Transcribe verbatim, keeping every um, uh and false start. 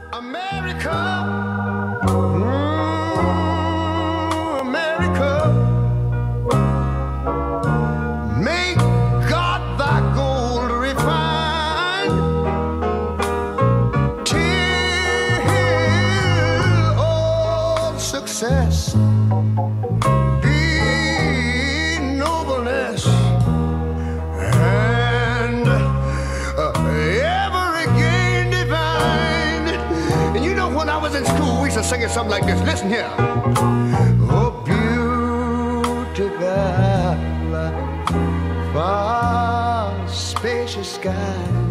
America, mm, America, make God thy gold refined till all success be nobleness and uh, ever again divine. And you know, when I was in school, we used to sing it something like this. Listen here. Oh, beautiful, far spacious sky.